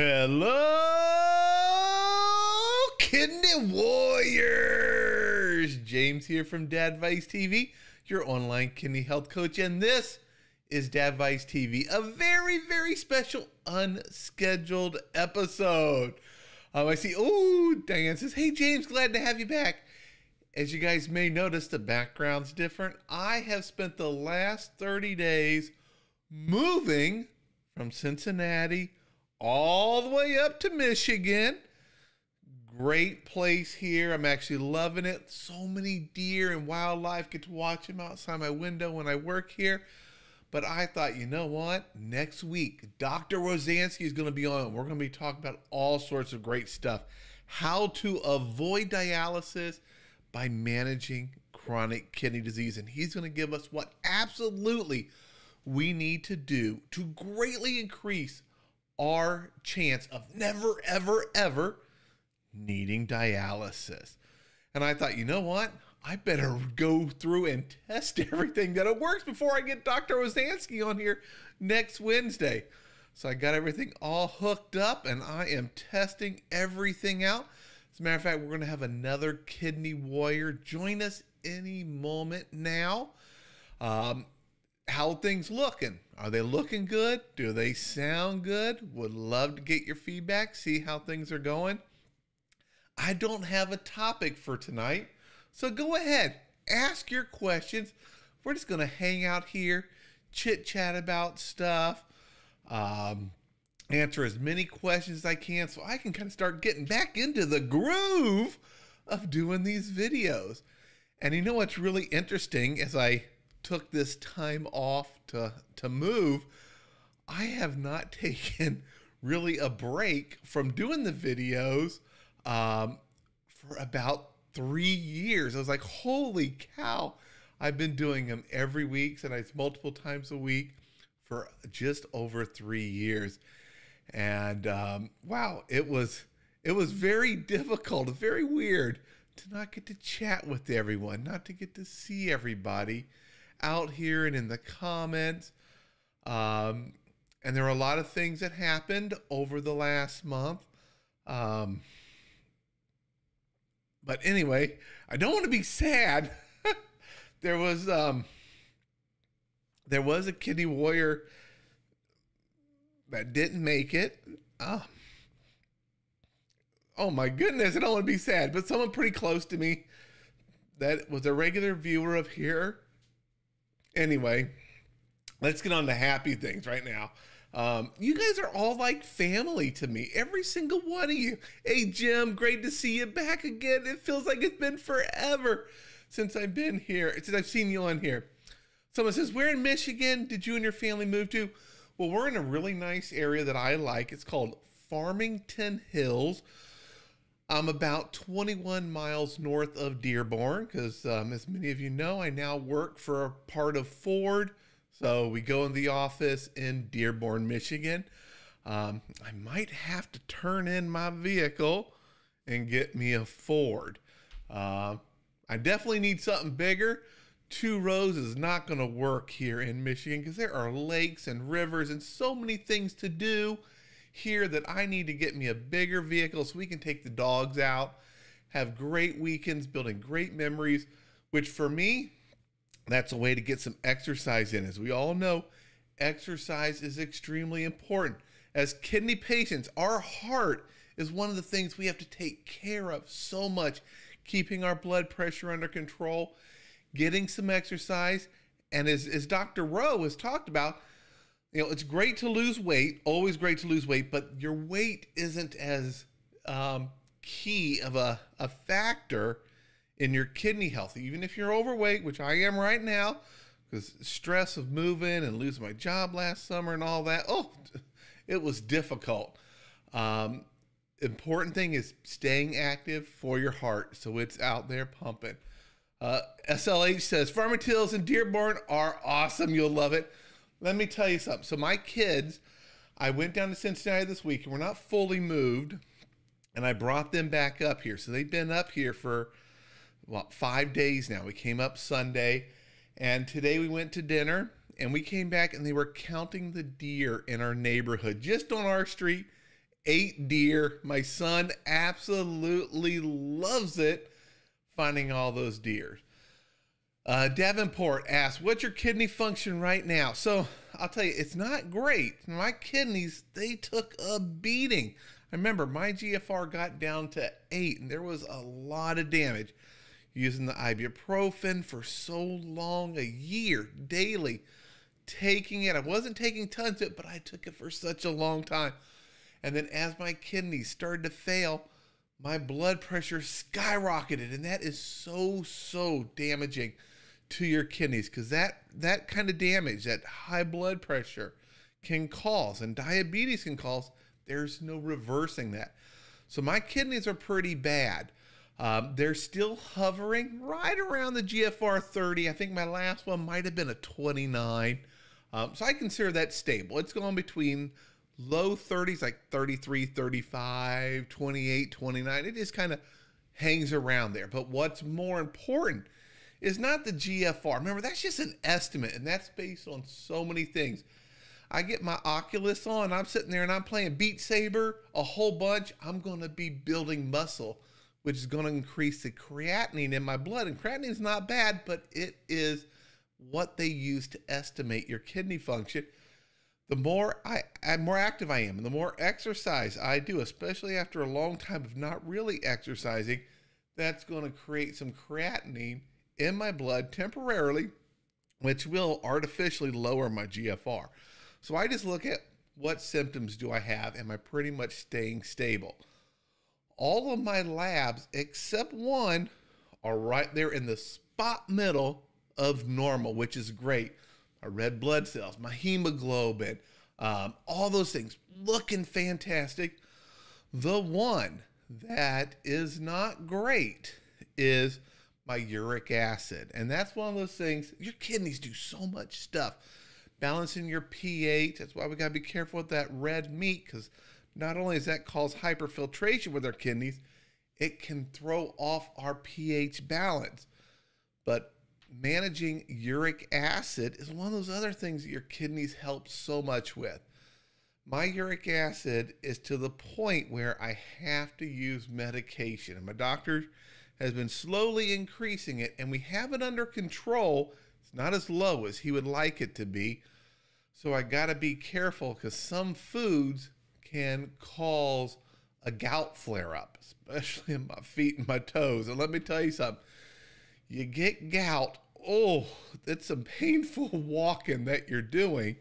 Hello, Kidney Warriors! James here from Dadvice TV, your online kidney health coach, and this is Dadvice TV, a very, very special unscheduled episode. I see, Diane says, hey James, glad to have you back. As you guys may notice, the background's different. I have spent the last 30 days moving from Cincinnati all the way up to Michigan. Great place here. I'm actually loving it. So many deer and wildlife. Get to watch them outside my window when I work here. But I thought, you know what? Next week, Dr. Rosansky is going to be on. We're going to be talking about all sorts of great stuff. How to avoid dialysis by managing chronic kidney disease. And he's going to give us what absolutely we need to do to greatly increase our chance of never, ever, ever needing dialysis. And I thought, you know what? I better go through and test everything that it works before I get Dr. Rosansky on here next Wednesday. So I got everything all hooked up and I am testing everything out. As a matter of fact, we're going to have another kidney warrior join us any moment now. How things looking? Are they looking good? Do they sound good? Would love to get your feedback, see how things are going. I don't have a topic for tonight, so go ahead, ask your questions. We're just going to hang out here, chit chat about stuff, answer as many questions as I can so I can kind of start getting back into the groove of doing these videos. And you know what's really interesting, as I took this time off to move, I have not taken really a break from doing the videos for about 3 years. I was like, holy cow, I've been doing them every week, sometimes multiple times a week for just over 3 years. And wow, it was very difficult, very weird to not get to chat with everyone, not to get to see everybody out here and in the comments. And there are a lot of things that happened over the last month. But anyway, I don't want to be sad. There was a kidney warrior that didn't make it. Oh my goodness, I don't want to be sad, but someone pretty close to me that was a regular viewer of here. Anyway, let's get on to happy things right now. You guys are all like family to me, every single one of you. Hey Jim, great to see you back again. It feels like it's been forever since I've been here, since I've seen you on here. Someone says, where in Michigan did you and your family move to? Well, we're in a really nice area that I like. It's called Farmington Hills. I'm about 21 miles north of Dearborn because, as many of you know, I now work for a part of Ford. So we go in the office in Dearborn, Michigan. I might have to turn in my vehicle and get me a Ford. I definitely need something bigger. 2 rows is not going to work here in Michigan because there are lakes and rivers and so many things to do here that I need to get me a bigger vehicle so we can take the dogs out, have great weekends, building great memories, which for me, that's a way to get some exercise in. As we all know, exercise is extremely important. As kidney patients, our heart is one of the things we have to take care of so much, keeping our blood pressure under control, getting some exercise. And as Dr. Rowe has talked about, you know, it's great to lose weight, always great to lose weight, but your weight isn't as key of a factor in your kidney health. Even if you're overweight, which I am right now, because stress of moving and losing my job last summer and all that, it was difficult. Important thing is staying active for your heart so it's out there pumping. SLH says, Farmington Hills and Dearborn are awesome. You'll love it. Let me tell you something. So my kids, I went down to Cincinnati this week, and we're not fully moved, and I brought them back up here. So they've been up here for, 5 days now. We came up Sunday, and today we went to dinner, and we came back, and they were counting the deer in our neighborhood, just on our street, 8 deer. My son absolutely loves it, finding all those deer. Davenport asks, what's your kidney function right now? So I'll tell you, it's not great. My kidneys, they took a beating. I remember my GFR got down to 8, and there was a lot of damage. Using the ibuprofen for so long, a year, daily, taking it. I wasn't taking tons of it, but I took it for such a long time. And then as my kidneys started to fail, my blood pressure skyrocketed. And that is so damaging to your kidneys, because that kind of damage, that high blood pressure can cause, and diabetes can cause, there's no reversing that. So my kidneys are pretty bad. They're still hovering right around the GFR 30. I think my last one might have been a 29. So I consider that stable. It's going between low 30s, like 33, 35, 28, 29. It just kind of hangs around there. But what's more important is not the GFR. Remember, that's just an estimate, and that's based on so many things. I get my Oculus on, I'm sitting there and I'm playing Beat Saber a whole bunch. I'm going to be building muscle, which is going to increase the creatinine in my blood. And creatinine is not bad, but it is what they use to estimate your kidney function. The more more active I am, and the more exercise I do, especially after a long time of not really exercising, that's going to create some creatinine in my blood temporarily, which will artificially lower my GFR. So I just look at what symptoms do I have. Am I pretty much staying stable? All of my labs, except one, are right there in the spot middle of normal, which is great. My red blood cells, my hemoglobin, all those things looking fantastic. The one that is not great is my uric acid. And that's one of those things, your kidneys do so much stuff. Balancing your pH, that's why we gotta be careful with that red meat, because not only does that cause hyperfiltration with our kidneys, it can throw off our pH balance. But managing uric acid is one of those other things that your kidneys help so much with. My uric acid is to the point where I have to use medication, and my doctor has been slowly increasing it, and we have it under control. It's not as low as he would like it to be. So I got to be careful, because some foods can cause a gout flare-up, especially in my feet and my toes. And let me tell you something. You get gout, oh, it's some painful walking that you're doing.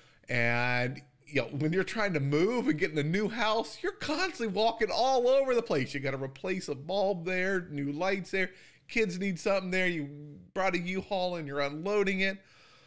And you know, when you're trying to move and get in a new house, you're constantly walking all over the place. You got to replace a bulb there, new lights there. Kids need something there. You brought a U-Haul and you're unloading it.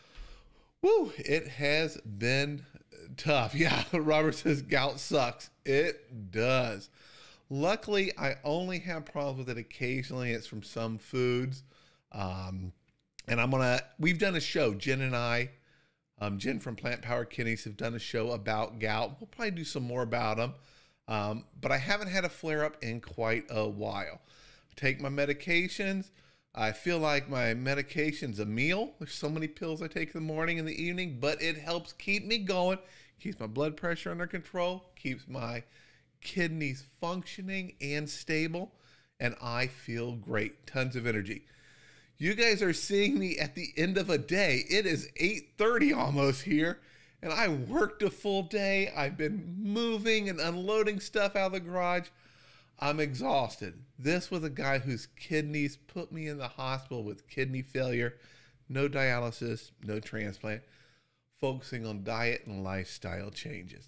Woo, it has been tough. Yeah, Robert says gout sucks. It does. Luckily, I only have problems with it occasionally. It's from some foods. And we've done a show, Jen and I, Jen from Plant Power Kidneys have done a show about gout. We'll probably do some more about them. But I haven't had a flare up in quite a while. I take my medications. I feel like my medication's a meal. There's so many pills I take in the morning and the evening, but it helps keep me going, keeps my blood pressure under control, keeps my kidneys functioning and stable, and I feel great. Tons of energy. You guys are seeing me at the end of a day. It is 8:30 almost here, and I worked a full day. I've been moving and unloading stuff out of the garage. I'm exhausted. This was a guy whose kidneys put me in the hospital with kidney failure, no dialysis, no transplant, focusing on diet and lifestyle changes.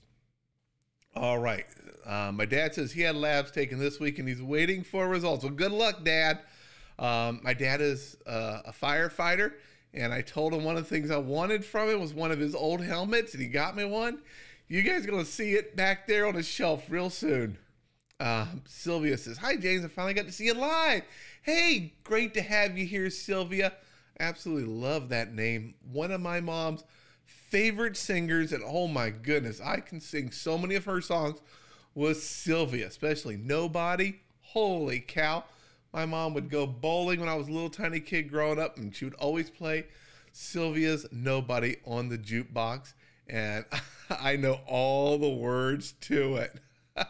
All right. My dad says he had labs taken this week and he's waiting for results. Well, good luck, Dad. My dad is a firefighter, and I told him one of the things I wanted from him was one of his old helmets, and he got me one. You guys are going to see it back there on the shelf real soon. Sylvia says, hi, James. I finally got to see you live. Hey, great to have you here, Sylvia. Absolutely love that name. One of my mom's favorite singers, and oh my goodness, I can sing so many of her songs, was Sylvia, especially Nobody. Holy cow. My mom would go bowling when I was a little tiny kid growing up, and she would always play Sylvia's Nobody on the jukebox, and I know all the words to it.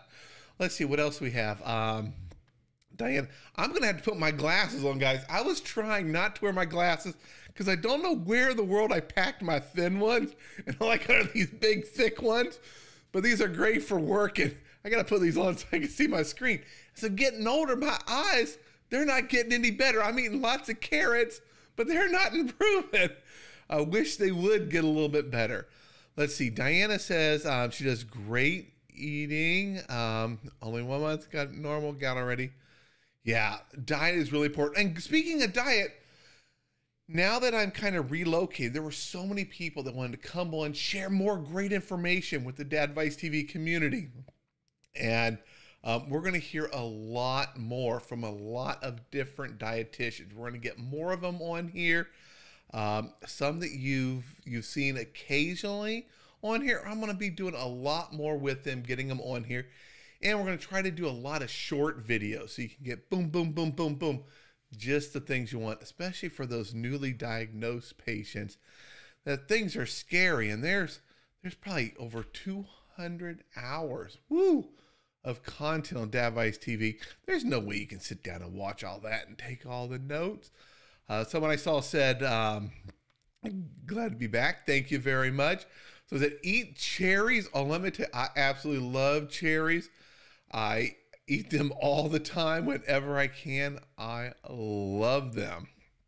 let's see what else we have. Diane, I'm going to have to put my glasses on, guys. I was trying not to wear my glasses because I don't know where in the world I packed my thin ones. And all I got are these big, thick ones. But these are great for working. I got to put these on so I can see my screen. So getting older, my eyes, they're not getting any better. I'm eating lots of carrots, but they're not improving. I wish they would get a little bit better. Let's see. Diana says she does great eating. Only 1 month, got normal gout already. Yeah, diet is really important. And speaking of diet, now that I'm kind of relocated, there were so many people that wanted to come on, share more great information with the Dadvice TV community. And we're going to hear a lot more from a lot of different dietitians. We're going to get more of them on here. Some that you've seen occasionally on here. I'm going to be doing a lot more with them, getting them on here. And we're going to try to do a lot of short videos so you can get boom, boom, boom, boom, boom. Just the things you want, especially for those newly diagnosed patients. That things are scary, and there's probably over 200 hours, of content on Dadvice TV. There's no way you can sit down and watch all that and take all the notes. Someone I saw said, glad to be back. Thank you very much. So that eat cherries unlimited. I absolutely love cherries. I eat them all the time whenever I can. I love them.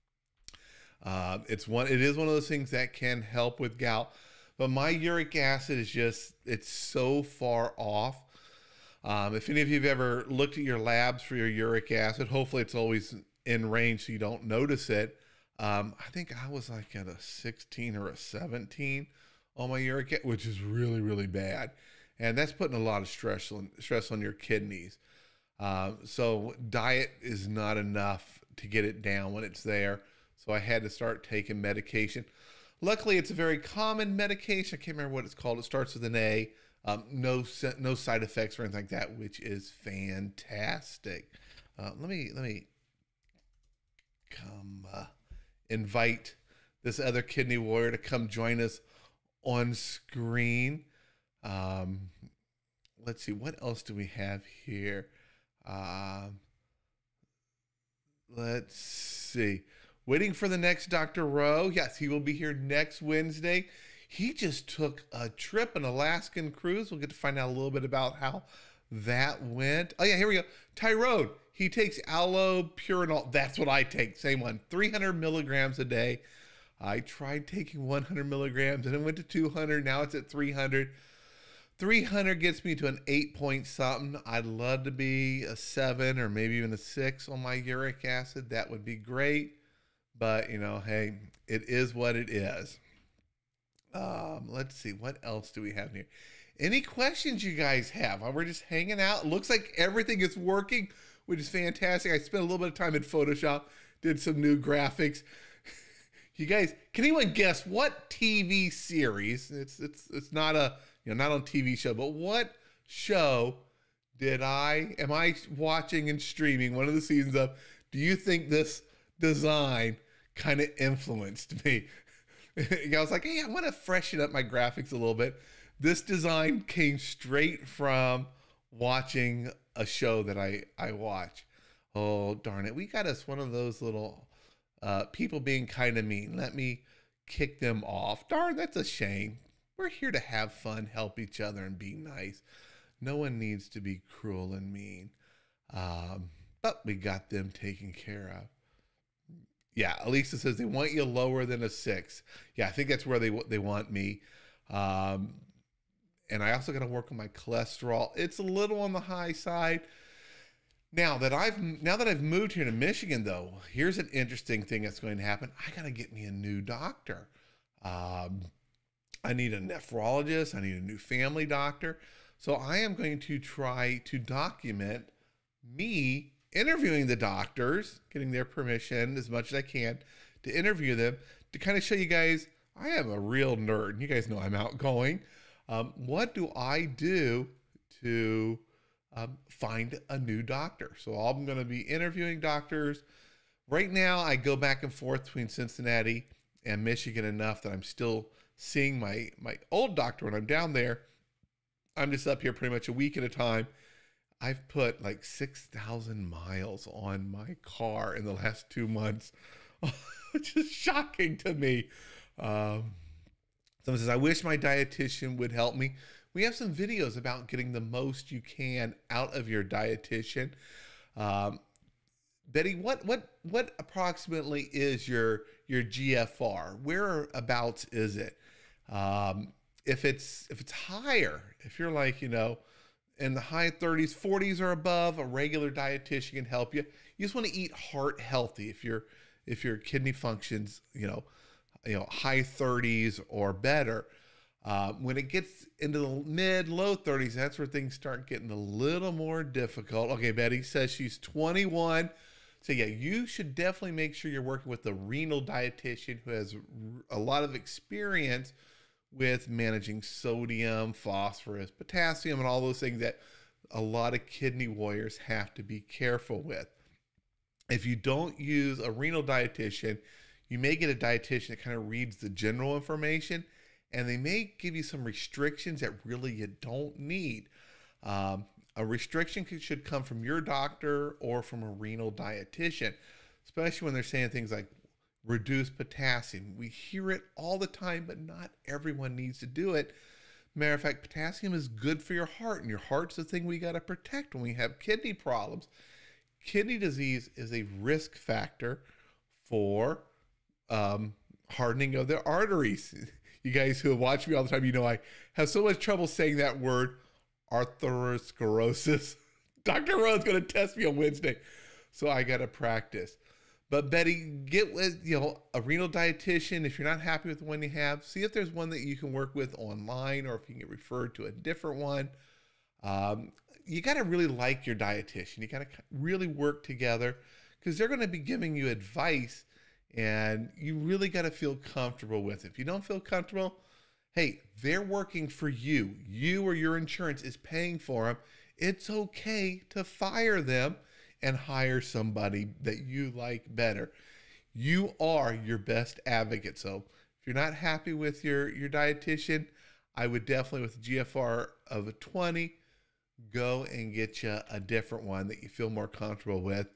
It is one of those things that can help with gout, but my uric acid is it's so far off. If any of you have ever looked at your labs for your uric acid, hopefully it's always in range so you don't notice it. I think I was like at a 16 or a 17 on my uric acid, which is really, really bad. And that's putting a lot of stress on your kidneys. So diet is not enough to get it down when it's there. So I had to start taking medication. Luckily, it's a very common medication. I can't remember what it's called. It starts with an A. No side effects or anything like that, which is fantastic. Let me come invite this other kidney warrior to come join us on screen. Let's see, what else do we have here? Let's see. Waiting for the next Dr. Rowe. Yes, he will be here next Wednesday. He just took a trip, an Alaskan cruise. We'll get to find out a little bit about how that went. Oh yeah, here we go. Tyrone, he takes allopurinol. That's what I take, same one. 300 milligrams a day. I tried taking 100 milligrams and it went to 200. Now it's at 300. 300 gets me to an 8 point something. I'd love to be a 7 or maybe even a 6 on my uric acid. That would be great. But, you know, hey, it is what it is. Let's see. What else do we have here? Any questions you guys have? We're just hanging out. It looks like everything is working, which is fantastic. I spent a little bit of time in Photoshop, did some new graphics. You guys, can anyone guess what TV series? It's not a, not on TV show, but what show am I watching and streaming one of the seasons of? Do you think this design kind of influenced me? I was like, hey, I want to freshen up my graphics a little bit. This design came straight from watching a show that I watch. Oh, darn it. We got us one of those little people being kind of mean. Let me kick them off. Darn, that's a shame. We're here to have fun, help each other, and be nice. No one needs to be cruel and mean. But we got them taken care of. Yeah, Elisa says they want you lower than a 6. Yeah, I think that's where they want me. And I also got to work on my cholesterol. It's a little on the high side. Now that I've moved here to Michigan, though, here's an interesting thing that's going to happen. I got to get me a new doctor. I need a nephrologist. I need a new family doctor. So I am going to try to document me interviewing the doctors, getting their permission as much as I can to interview them, to kind of show you guys I am a real nerd. You guys know I'm outgoing. What do I do to find a new doctor? So I'm going to be interviewing doctors. Right now, I go back and forth between Cincinnati and Michigan enough that I'm still seeing my old doctor when I'm down there. I'm just up here pretty much a week at a time. I've put like 6,000 miles on my car in the last 2 months. Which is shocking to me. Someone says, I wish my dietitian would help me. We have some videos about getting the most you can out of your dietitian. Betty, what approximately is your GFR? Whereabouts is it? If it's higher, if you're like, in the high 30s, 40s or above, a regular dietitian can help you. You just want to eat heart healthy. If your kidney functions, high 30s or better. When it gets into the low 30s, that's where things start getting a little more difficult. Okay, Betty says she's 21. So yeah, you should definitely make sure you're working with a renal dietitian who has a lot of experience with managing sodium, phosphorus, potassium, and all those things that a lot of kidney warriors have to be careful with. If you don't use a renal dietitian, you may get a dietitian that kind of reads the general information, and they may give you some restrictions that really you don't need. A restriction should come from your doctor or from a renal dietitian, especially when they're saying things like reduce potassium. We hear it all the time, but not everyone needs to do it. Matter of fact, potassium is good for your heart, and your heart's the thing we got to protect when we have kidney problems. Kidney disease is a risk factor for hardening of the arteries. You guys who have watched me all the time, I have so much trouble saying that word, atherosclerosis. Dr. Rowe's going to test me on Wednesday, so I got to practice. But Betty, get with a renal dietitian. If you're not happy with the one you have, see if there's one that you can work with online, or if you can get referred to a different one. You got to really like your dietitian. You got to really work together, because they're going to be giving you advice, and you really got to feel comfortable with it. If you don't feel comfortable, hey, they're working for you. You or your insurance is paying for them. It's okay to fire them and hire somebody that you like better. You are your best advocate. So if you're not happy with your dietitian, I would definitely, with a GFR of a 20, go and get you a different one that you feel more comfortable with.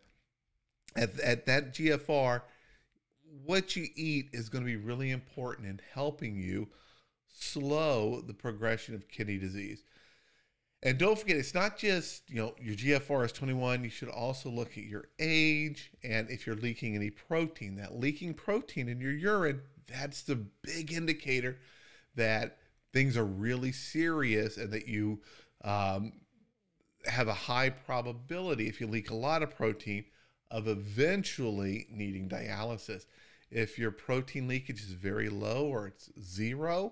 At that GFR, what you eat is going to be really important in helping you slow the progression of kidney disease. And don't forget, it's not just, your GFR is 21. You should also look at your age and if you're leaking any protein. That leaking protein in your urine, that's the big indicator that things are really serious, and that you have a high probability, if you leak a lot of protein, of eventually needing dialysis. If your protein leakage is very low or it's zero,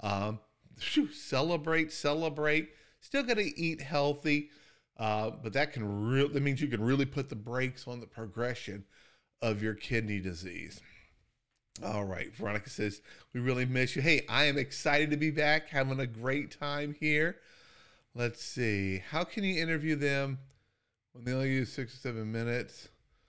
celebrate. Still got to eat healthy, but that means you can really put the brakes on the progression of your kidney disease. All right, Veronica says, we really miss you. Hey, I am excited to be back, having a great time here. Let's see. How can you interview them when they only use 6 or 7 minutes?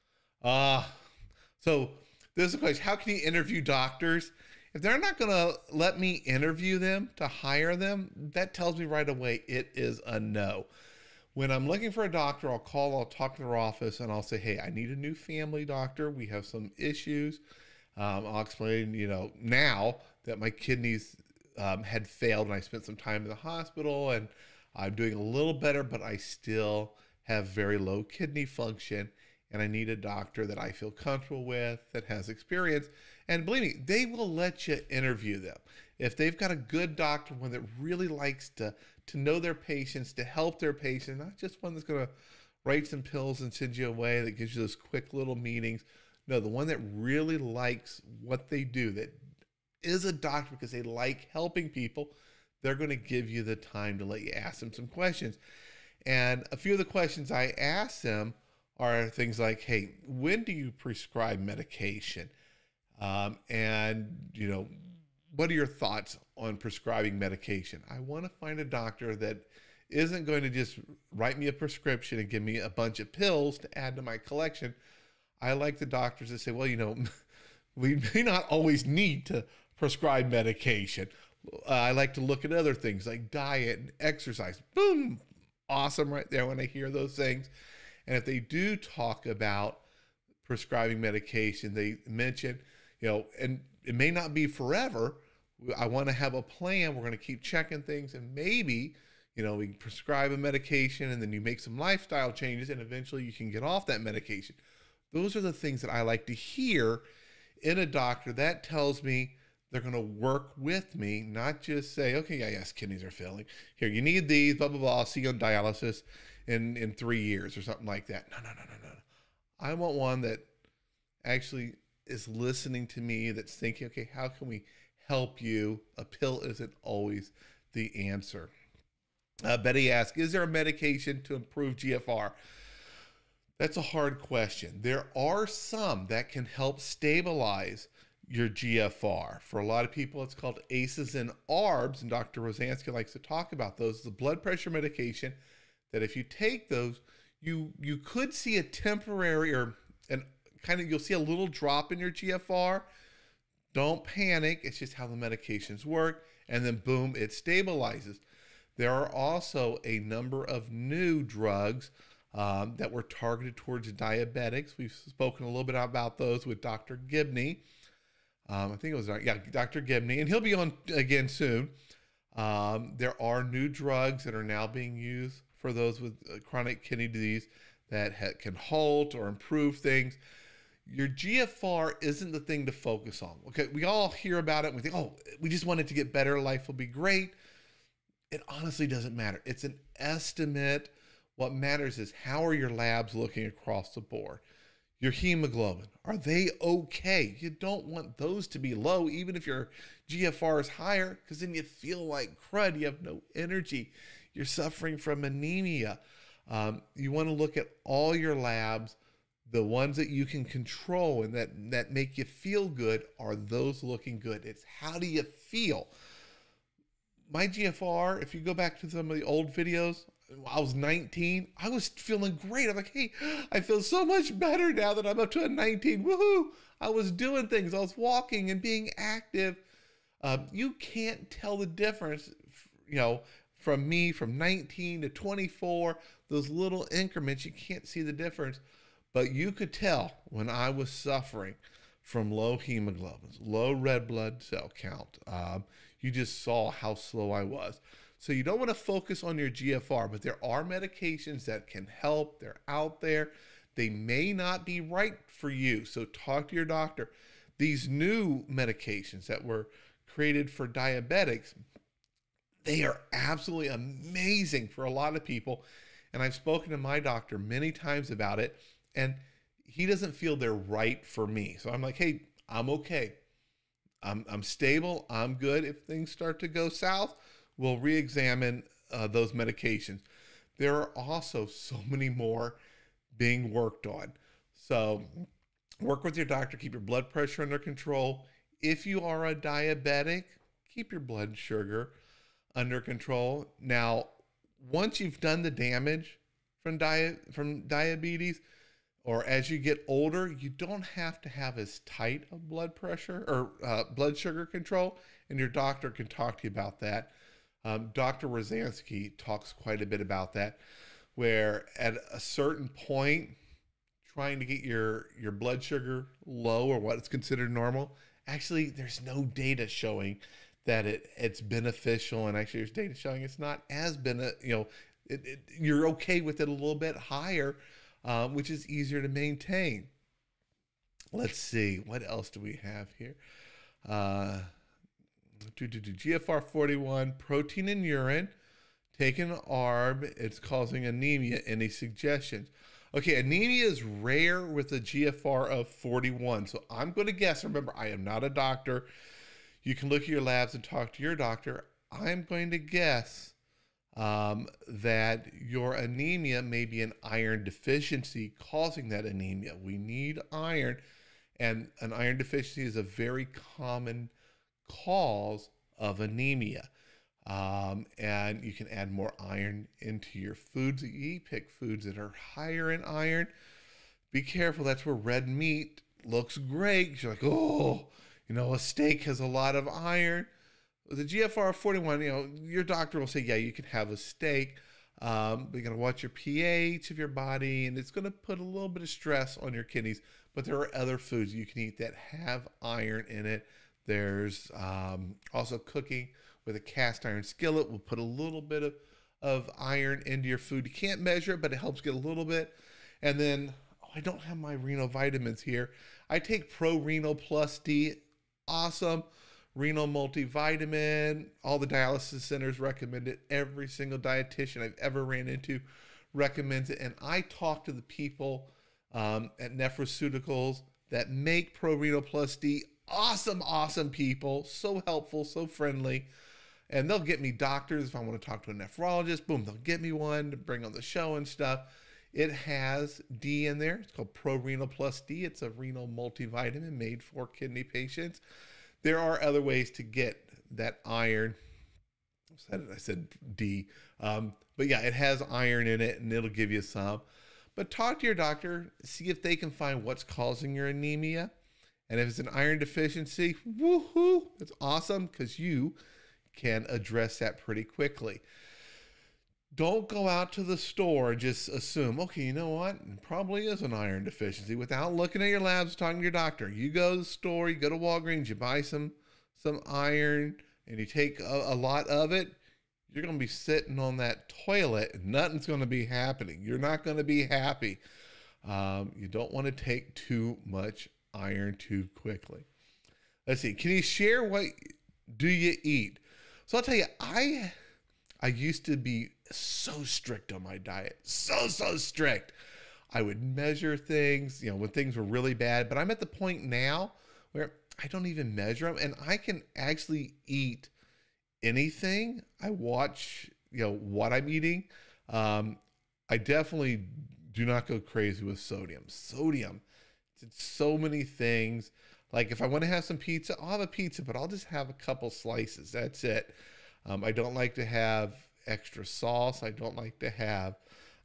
So this is a question. How can you interview doctors? If they're not going to let me interview them to hire them, that tells me right away it is a no. When I'm looking for a doctor, I'll talk to their office, and I'll say, hey, I need a new family doctor. We have some issues. I'll explain, now that my kidneys had failed and I spent some time in the hospital, and I'm doing a little better, but I still have very low kidney function, and I need a doctor that I feel comfortable with, that has experience. And believe me, they will let you interview them. If they've got a good doctor, one that really likes to know their patients, to help their patients, not just one that's going to write some pills and send you away, that gives you those quick little meetings. No, the one that really likes what they do, that is a doctor because they like helping people, they're going to give you the time to let you ask them some questions. And a few of the questions I ask them are things like, hey, when do you prescribe medication? And, what are your thoughts on prescribing medication? I want to find a doctor that isn't going to just write me a prescription and give me a bunch of pills to add to my collection. I like the doctors that say, well, we may not always need to prescribe medication. I like to look at other things like diet and exercise. Boom, awesome right there when I hear those things. And if they do talk about prescribing medication, they mention, and it may not be forever. I want to have a plan. We're going to keep checking things, and maybe, we prescribe a medication and then you make some lifestyle changes and eventually you can get off that medication. Those are the things that I like to hear in a doctor. That tells me they're going to work with me, not just say, okay, yeah, yes, kidneys are failing. Here, you need these, blah, blah, blah. I'll see you on dialysis in 3 years or something like that. No. I want one that actually is listening to me, that's thinking, okay, how can we help you? A pill isn't always the answer. Betty asks, is there a medication to improve GFR? That's a hard question. There are some that can help stabilize your GFR. For a lot of people, it's called ACEs and ARBs, and Dr. Rosansky likes to talk about those. The blood pressure medication that if you take those, you could see a temporary you'll see a little drop in your GFR. Don't panic. It's just how the medications work. And then boom, it stabilizes. There are also a number of new drugs that were targeted towards diabetics. We've spoken a little bit about those with Dr. Gibney. I think it was, Dr. Gibney, and he'll be on again soon. There are new drugs that are now being used for those with chronic kidney disease that can halt or improve things. Your GFR isn't the thing to focus on. Okay, we all hear about it and we think, oh, we just want it to get better. Life will be great. It honestly doesn't matter. It's an estimate. What matters is how are your labs looking across the board? Your hemoglobin, are they okay? You don't want those to be low, even if your GFR is higher, because then you feel like crud. You have no energy. You're suffering from anemia. You want to look at all your labs. The ones that you can control and that make you feel good, are those looking good? It's how do you feel? My GFR, if you go back to some of the old videos, I was 19. I was feeling great. I'm like, hey, I feel so much better now that I'm up to a 19. Woohoo! I was doing things. I was walking and being active. You can't tell the difference, from me from 19 to 24, those little increments, you can't see the difference. But you could tell when I was suffering from low hemoglobins, low red blood cell count. You just saw how slow I was. So you don't want to focus on your GFR, but there are medications that can help. They're out there. They may not be right for you. So talk to your doctor. These new medications that were created for diabetics, they are absolutely amazing for a lot of people. And I've spoken to my doctor many times about it, and he doesn't feel they're right for me. So I'm like, hey, I'm okay. I'm stable. I'm good. If things start to go south, we'll re-examine those medications. There are also so many more being worked on. So work with your doctor. Keep your blood pressure under control. If you are a diabetic, keep your blood sugar under control. Now, once you've done the damage from diabetes, or as you get older, you don't have to have as tight a blood pressure or blood sugar control, and your doctor can talk to you about that. Dr. Rosansky talks quite a bit about that, where at a certain point, trying to get your blood sugar low, or what is considered normal, actually there's no data showing that it's beneficial, and actually there's data showing it's not as you're okay with it a little bit higher, which is easier to maintain. Let's see, what else do we have here? GFR 41, protein in urine, take an ARB, it's causing anemia. Any suggestions? Okay, anemia is rare with a GFR of 41. So I'm going to guess, remember, I am not a doctor. You can look at your labs and talk to your doctor. I'm going to guess that your anemia may be an iron deficiency causing that anemia. We need iron, and an iron deficiency is a very common cause of anemia. And you can add more iron into your foods that you eat. Pick foods that are higher in iron. Be careful, that's where red meat looks great. You're like, oh, a steak has a lot of iron. The GFR 41, your doctor will say, yeah, you can have a steak. You're going to watch your pH of your body, and it's going to put a little bit of stress on your kidneys. But there are other foods you can eat that have iron in it. There's also cooking with a cast iron skillet will put a little bit of iron into your food. You can't measure it, but it helps get a little bit. And then, I don't have my renal vitamins here. I take Pro Renal Plus D. Awesome. Renal multivitamin. All the dialysis centers recommend it. Every single dietitian I've ever ran into recommends it. And I talk to the people at Nephroceuticals that make Pro Renal Plus D. Awesome, awesome people. So helpful, so friendly. And they'll get me doctors. If I want to talk to a nephrologist, boom, they'll get me one to bring on the show and stuff. It has D in there. It's called Pro Renal Plus D. It's a renal multivitamin made for kidney patients. There are other ways to get that iron. I said D. But yeah, it has iron in it, and it'll give you some. But talk to your doctor. See if they can find what's causing your anemia. And if it's an iron deficiency, woohoo, that's awesome, because you can address that pretty quickly. Don't go out to the store and just assume, okay, you know what? It probably is an iron deficiency without looking at your labs, talking to your doctor. You go to the store, you go to Walgreens, you buy some iron, and you take a lot of it. You're going to be sitting on that toilet and nothing's going to be happening. You're not going to be happy. You don't want to take too much iron too quickly. Let's see. Can you share what do you eat? So I'll tell you, I used to be so strict on my diet. So strict. I would measure things, when things were really bad. But I'm at the point now where I don't even measure them. And I can actually eat anything. I watch, what I'm eating. I definitely do not go crazy with sodium. Sodium, it's so many things. Like if I want to have some pizza, I'll have a pizza, but I'll just have a couple slices. That's it. I don't like to have extra sauce. I don't like to have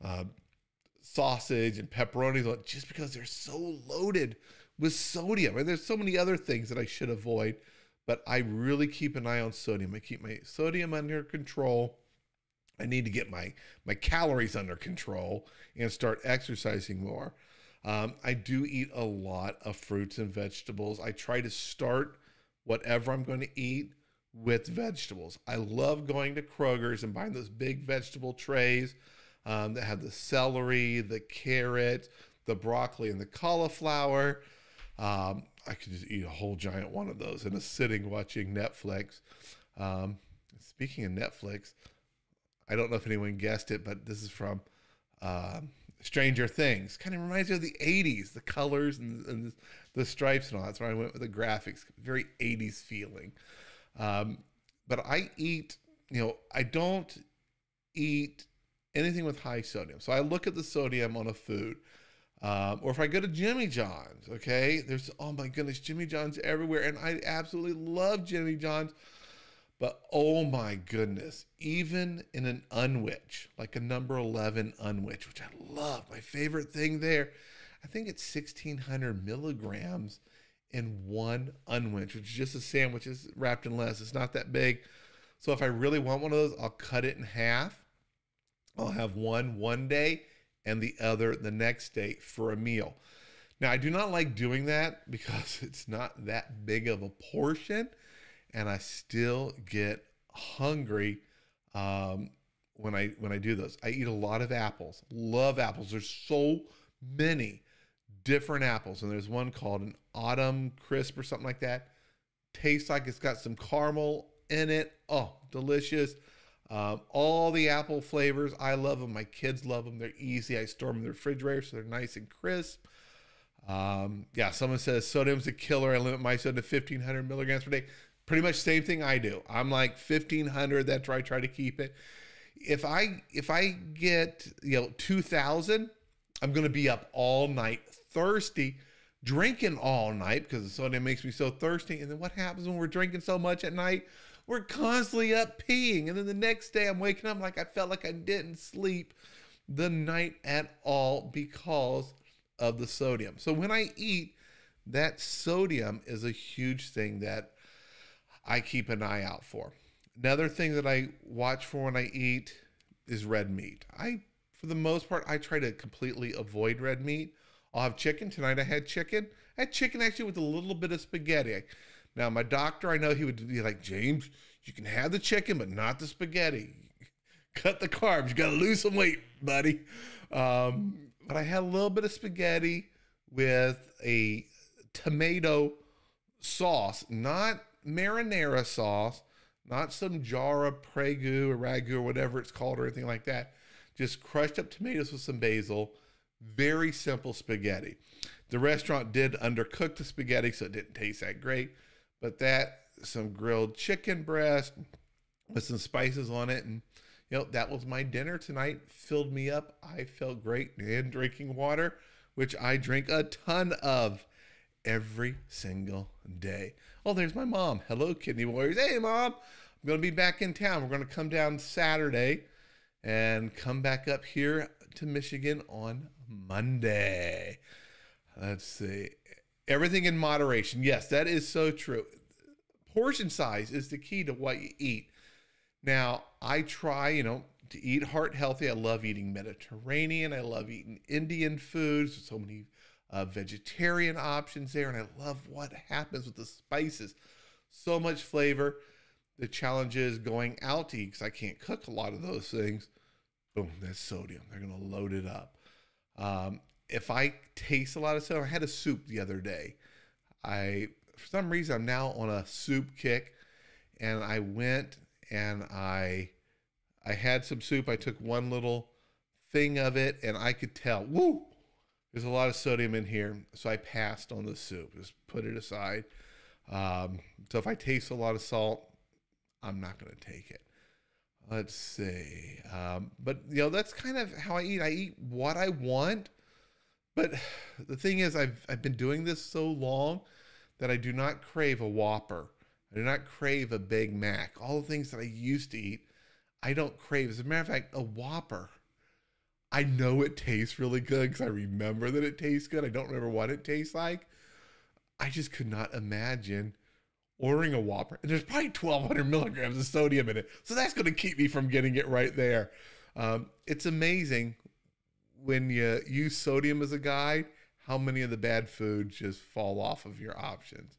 sausage and pepperoni just because they're so loaded with sodium. And there's so many other things that I should avoid, but I really keep an eye on sodium. I keep my sodium under control. I need to get my calories under control and start exercising more. I do eat a lot of fruits and vegetables. I try to start whatever I'm going to eat with vegetables. I love going to Kroger's and buying those big vegetable trays that have the celery, the carrot, the broccoli, and the cauliflower. I could just eat a whole giant one of those in a sitting watching Netflix. Speaking of Netflix, I don't know if anyone guessed it, but this is from Stranger Things. Kind of reminds me of the 80s, the colors and the stripes and all. That's why I went with the graphics. Very 80s feeling. But I eat, I don't eat anything with high sodium. So I look at the sodium on a food. Or if I go to Jimmy John's, okay, there's, oh my goodness, Jimmy John's everywhere. And I absolutely love Jimmy John's. But oh my goodness, even in an unwich, like a number 11 unwich, which I love, my favorite thing there, I think it's 1,600 milligrams in one unwich, which is just a sandwich. It's wrapped in lettuce. It's not that big. So if I really want one of those, I'll cut it in half. I'll have one day and the other the next day for a meal. Now, I do not like doing that because it's not that big of a portion, and I still get hungry when I do those. I eat a lot of apples. Love apples. There's so many different apples, and there's one called an autumn crisp or something like that. Tastes like it's got some caramel in it. Oh, delicious. All the apple flavors, I love them. My kids love them. They're easy. I store them in the refrigerator so they're nice and crisp. Someone says sodium's a killer. I limit my sodium to 1,500 milligrams per day. Pretty much same thing I do. I'm like 1,500. That's where I try to keep it. If I get 2,000, I'm going to be up all night, thirsty, drinking all night because the sodium makes me so thirsty. And then what happens when we're drinking so much at night? We're constantly up peeing. And then the next day I'm waking up like I felt like I didn't sleep the night at all because of the sodium. So when I eat, that sodium is a huge thing that I keep an eye out for. Another thing that I watch for when I eat is red meat. For the most part, I try to completely avoid red meat. I'll have chicken. Tonight I had chicken. I had chicken actually with a little bit of spaghetti. Now, my doctor, I know he would be like, James, you can have the chicken, but not the spaghetti. Cut the carbs. You got to lose some weight, buddy. But I had a little bit of spaghetti with a tomato sauce, not marinara sauce, not some jar of Prego or ragu or whatever it's called or anything like that. Just crushed up tomatoes with some basil. Very simple spaghetti. The restaurant did undercook the spaghetti, so it didn't taste that great. But some grilled chicken breast with some spices on it. And, that was my dinner tonight. Filled me up. I felt great. And drinking water, which I drink a ton of every single day. Oh, there's my mom. Hello, Kidney Warriors. Hey, Mom. I'm going to be back in town. We're going to come down Saturday and come back up here to Michigan on Monday. Let's see. Everything in moderation. Yes, that is so true. Portion size is the key to what you eat. Now, I try, to eat heart healthy. I love eating Mediterranean. I love eating Indian foods. There's so many vegetarian options there, and I love what happens with the spices. So much flavor. The challenge is going out to eat because I can't cook a lot of those things. Boom, that's sodium. They're going to load it up. If I taste a lot of sodium, I had a soup the other day. For some reason, I'm now on a soup kick, and I went and I had some soup. I took one little thing of it, and I could tell, there's a lot of sodium in here. So I passed on the soup, just put it aside. So if I taste a lot of salt, I'm not going to take it. Let's see. But, that's kind of how I eat. I eat what I want. But the thing is, I've been doing this so long that I do not crave a Whopper. I do not crave a Big Mac. All the things that I used to eat, I don't crave. As a matter of fact, a Whopper, I know it tastes really good because I remember that it tastes good. I don't remember what it tastes like. I just could not imagine ordering a Whopper. And there's probably 1,200 milligrams of sodium in it. So that's going to keep me from getting it right there. It's amazing when you use sodium as a guide, how many of the bad foods just fall off of your options.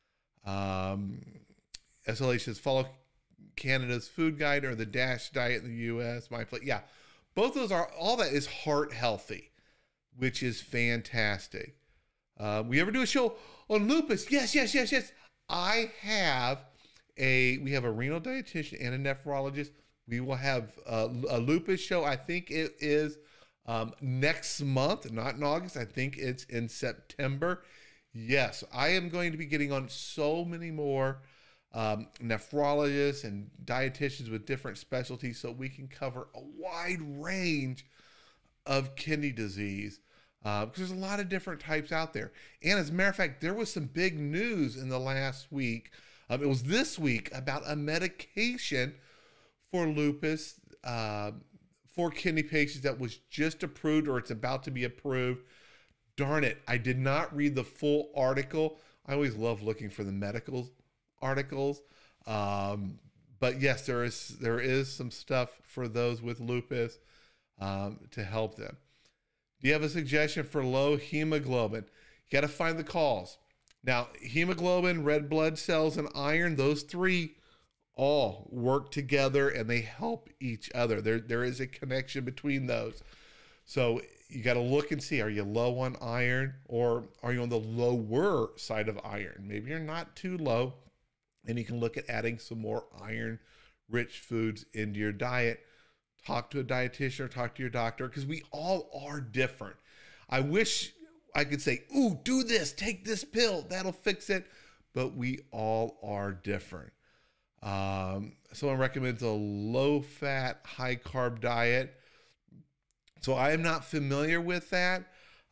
SLH says, follow Canada's food guide or the DASH diet in the U.S. My plate. Yeah, both those all that is heart healthy, which is fantastic. We ever do a show on lupus? Yes. We have a renal dietitian and a nephrologist. We will have a lupus show. I think it is next month, not in August. I think it's in September. Yes, I am going to be getting on so many more nephrologists and dietitians with different specialties so we can cover a wide range of kidney disease because there's a lot of different types out there. And as a matter of fact, there was some big news in the last week. It was this week about a medication for lupus for kidney patients that was just approved or it's about to be approved. Darn it, I did not read the full article. I always love looking for the medical articles. But yes, there is some stuff for those with lupus to help them. Do you have a suggestion for low hemoglobin? You got to find the cause. Now, hemoglobin, red blood cells, and iron, those three all work together and they help each other. There is a connection between those. So you got to look and see, are you low on iron or are you on the lower side of iron? Maybe you're not too low and you can look at adding some more iron-rich foods into your diet. Talk to a dietitian or talk to your doctor because we all are different. I wish I could say, ooh, do this, take this pill, that'll fix it. But we all are different. Someone recommends a low-fat, high-carb diet. So I am not familiar with that.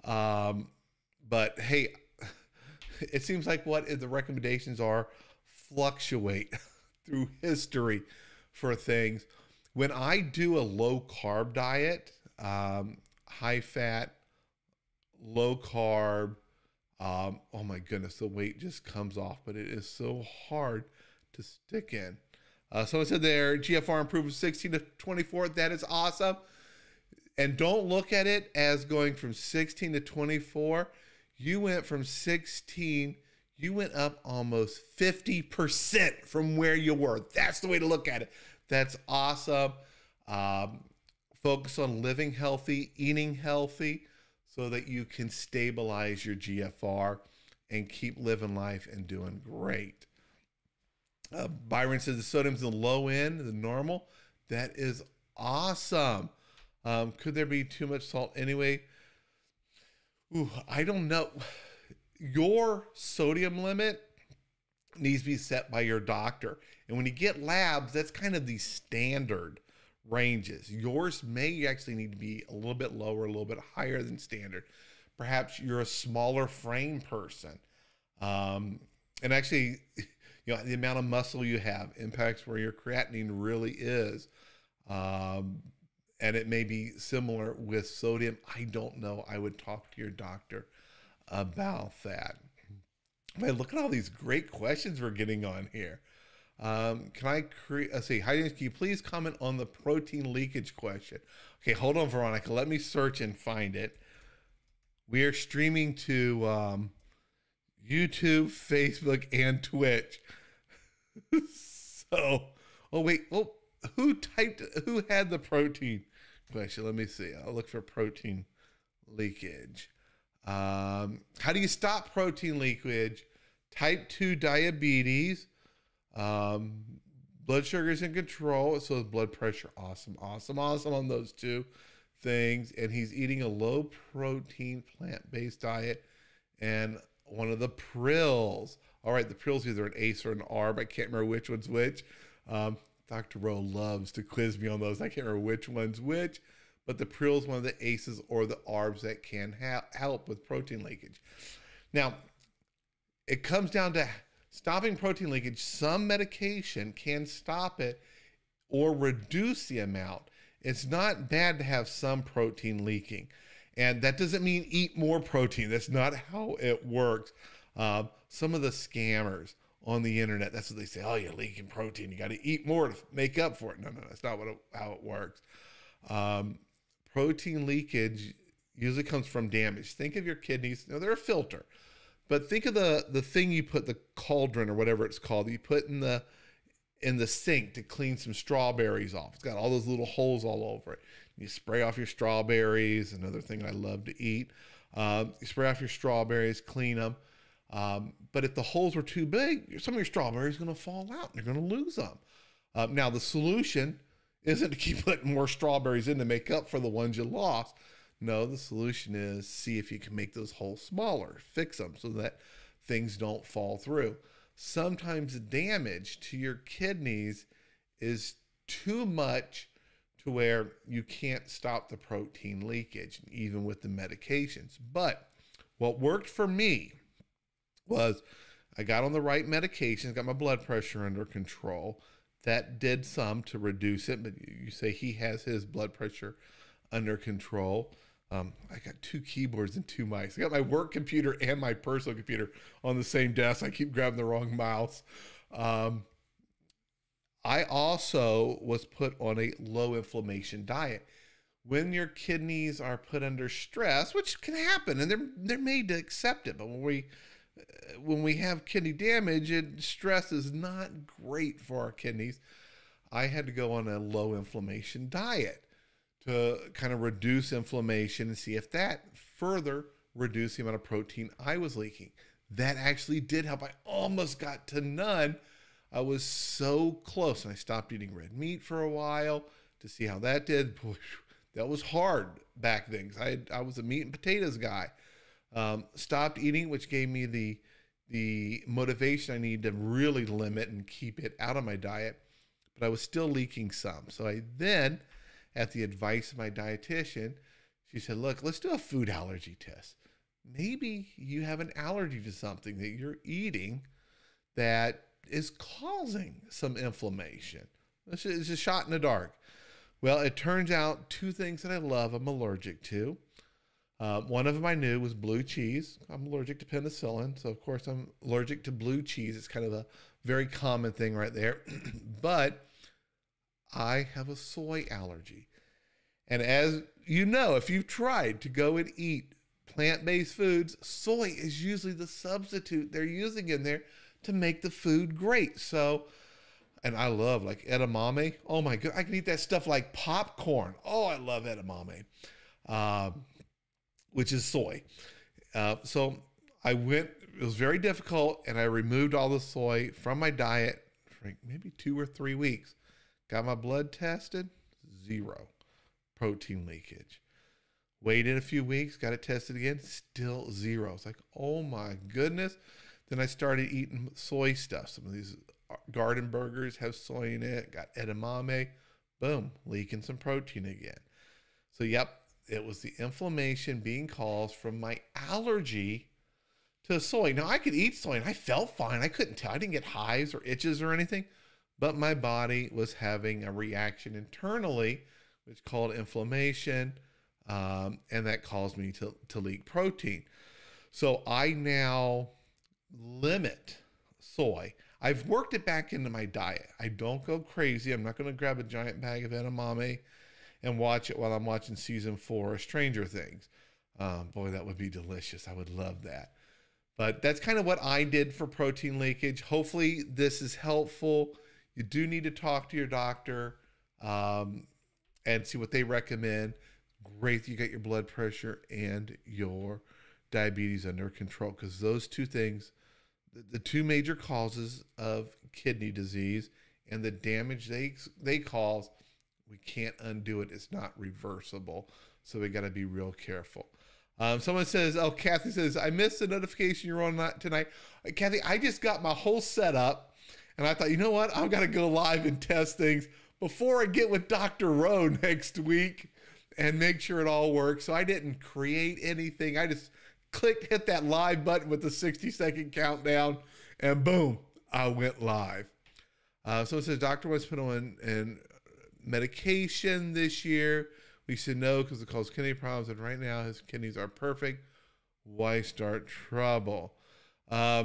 But hey, it seems like what the recommendations are fluctuate through history for things. When I do a low-carb diet, high-fat, low-carb, oh my goodness, the weight just comes off, but it is so hard to stick in. Someone said their GFR improved from 16 to 24. That is awesome. And don't look at it as going from 16 to 24. You went from 16, you went up almost 50% from where you were. That's the way to look at it. That's awesome. Focus on living healthy, eating healthy, so that you can stabilize your GFR and keep living life and doing great. Byron says the sodium's in the low end, the normal. That is awesome. Could there be too much salt anyway? Ooh, I don't know. Your sodium limit needs to be set by your doctor. And when you get labs, that's kind of the standard ranges. Yours may actually need to be a little bit lower, a little bit higher than standard. Perhaps you're a smaller frame person. And actually, you know, the amount of muscle you have impacts where your creatinine really is. And it may be similar with sodium. I don't know. I would talk to your doctor about that. Man, look at all these great questions we're getting on here. Can I create, let's see, hi, can you please comment on the protein leakage question? Okay, hold on, Veronica. Let me search and find it. We are streaming to YouTube, Facebook, and Twitch. So, oh, wait. Oh, who had the protein question? Let me see. I'll look for protein leakage. How do you stop protein leakage? Type 2 diabetes. Blood sugar is in control. So is blood pressure. Awesome on those two things. And he's eating a low protein plant-based diet and one of the Prills. All right, the Prill's either an ACE or an ARB. I can't remember which one's which. Dr. Rowe loves to quiz me on those. I can't remember which one's which, but the Prill's one of the ACEs or the ARBs that can help with protein leakage. Now, it comes down to stopping protein leakage. Some medication can stop it or reduce the amount. It's not bad to have some protein leaking. And that doesn't mean eat more protein. That's not how it works. Some of the scammers on the internet, that's what they say. Oh, you're leaking protein. You got to eat more to make up for it. No, that's not how it works. Protein leakage usually comes from damage. Think of your kidneys. You know, they're a filter. But think of the thing you put, the cauldron or whatever it's called, that you put in the sink to clean some strawberries off. It's got all those little holes all over it. You spray off your strawberries, another thing I love to eat. You spray off your strawberries, clean them. But if the holes were too big, some of your strawberries are going to fall out and you're going to lose them. Now, the solution isn't to keep putting more strawberries in to make up for the ones you lost. No, the solution is see if you can make those holes smaller, fix them so that things don't fall through. Sometimes the damage to your kidneys is too much to where you can't stop the protein leakage, even with the medications. But what worked for me was I got on the right medications, got my blood pressure under control. That did some to reduce it, but you say he has his blood pressure under control. I got 2 keyboards and 2 mics. I got my work computer and my personal computer on the same desk. I keep grabbing the wrong mouse. I also was put on a low inflammation diet. When your kidneys are put under stress, which can happen, and they're made to accept it, but when we have kidney damage, stress is not great for our kidneys. I had to go on a low inflammation diet to kind of reduce inflammation and see if that further reduced the amount of protein I was leaking. That actually did help. I almost got to none. I was so close, and I stopped eating red meat for a while to see how that did. Boy, that was hard back then. I was a meat and potatoes guy. Stopped eating, which gave me the motivation I need to really limit and keep it out of my diet, but I was still leaking some. So I then, at the advice of my dietitian, she said, look, let's do a food allergy test. Maybe you have an allergy to something that you're eating that is causing some inflammation. It's a shot in the dark. Well, it turns out 2 things that I love I'm allergic to. One of them I knew was blue cheese. I'm allergic to penicillin, so of course I'm allergic to blue cheese. It's kind of a very common thing right there. But I have a soy allergy. And as you know, if you've tried to go and eat plant-based foods, soy is usually the substitute they're using in there to make the food great. So, and I love like edamame. Oh my God, I can eat that stuff like popcorn. Oh, I love edamame, which is soy. So I went, it was very difficult, and I removed all the soy from my diet for maybe 2 or 3 weeks. Got my blood tested, 0 protein leakage. Waited a few weeks, got it tested again, still 0. It's like, oh my goodness. Then I started eating soy stuff. Some of these garden burgers have soy in it, got edamame, boom, leaking some protein again. So yep, it was the inflammation being caused from my allergy to soy. Now I could eat soy and I felt fine. I couldn't tell. I didn't get hives or itches or anything, but my body was having a reaction internally, which is called inflammation, and that caused me to leak protein. So I now limit soy. I've worked it back into my diet. I don't go crazy. I'm not going to grab a giant bag of edamame and watch it while I'm watching season 4 of Stranger Things. Boy, that would be delicious. I would love that. But that's kind of what I did for protein leakage. Hopefully this is helpful. You do need to talk to your doctor and see what they recommend. Great that you got your blood pressure and your diabetes under control, because those two things, the two major causes of kidney disease and the damage they cause, we can't undo it. It's not reversible. So we got to be real careful. Someone says, oh, Kathy says, I missed the notification you're on tonight. Kathy, I just got my whole setup, and I thought, you know what? I've got to go live and test things before I get with Dr. Rowe next week and make sure it all works. So I didn't create anything. I just hit that live button with the 60-second countdown, and boom, I went live. So it says, doctor wants to put on medication this year. We said no because it causes kidney problems, and right now his kidneys are perfect. Why start trouble? I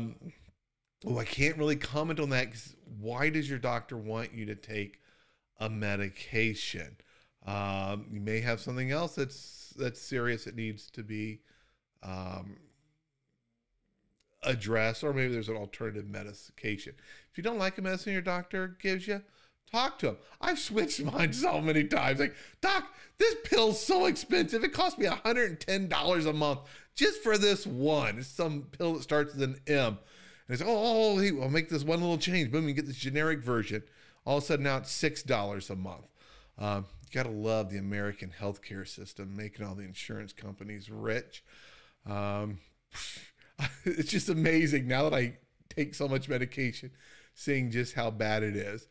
can't really comment on that, because why does your doctor want you to take a medication? You may have something else that's serious that needs to be addressed, or maybe there's an alternative medication. If you don't like a medicine your doctor gives you, talk to him. I've switched mine so many times. Like, doc, this pill's so expensive. It cost me $110 a month just for this one. It's some pill that starts with an M. And it's, I'll make this one little change. Boom, you get this generic version. All of a sudden now it's $6 a month. You gotta love the American healthcare system, making all the insurance companies rich. It's just amazing now that I take so much medication, seeing just how bad it is.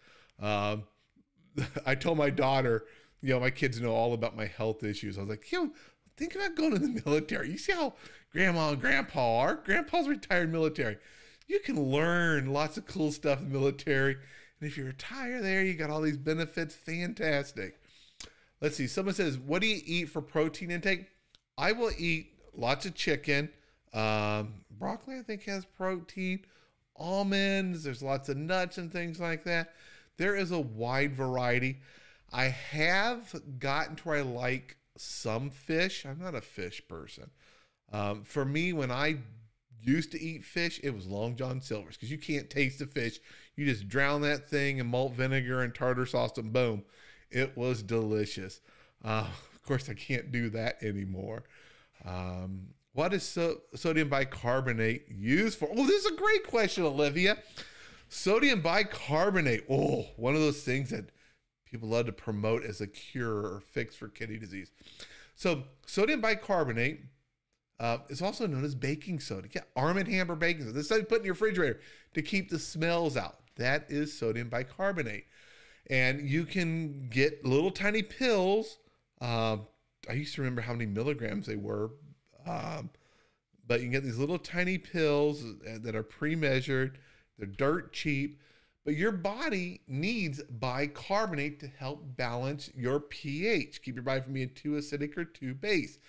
I told my daughter, my kids know all about my health issues. I was like, think about going to the military. You see how grandma and grandpa are? Grandpa's retired military. You can learn lots of cool stuff in the military. And if you retire there, you got all these benefits. Fantastic. Let's see. Someone says, what do you eat for protein intake? I will eat lots of chicken. Broccoli, I think, has protein. Almonds. There's lots of nuts and things like that. There is a wide variety. I have gotten to where I like some fish. I'm not a fish person. For me, when I used to eat fish, it was Long John Silver's, because you can't taste the fish. You just drown that thing in malt vinegar and tartar sauce, and boom, it was delicious. Of course, I can't do that anymore. What is sodium bicarbonate used for? Oh, this is a great question, Olivia. Sodium bicarbonate. Oh, one of those things that people love to promote as a cure or fix for kidney disease. So sodium bicarbonate is also known as baking soda. Yeah, Arm & Hammer baking soda. This stuff you put in your refrigerator to keep the smells out. That is sodium bicarbonate. And you can get little tiny pills. I used to remember how many milligrams they were. But you can get these little tiny pills that are pre-measured. They're dirt cheap. But your body needs bicarbonate to help balance your pH. Keep your body from being too acidic or too base.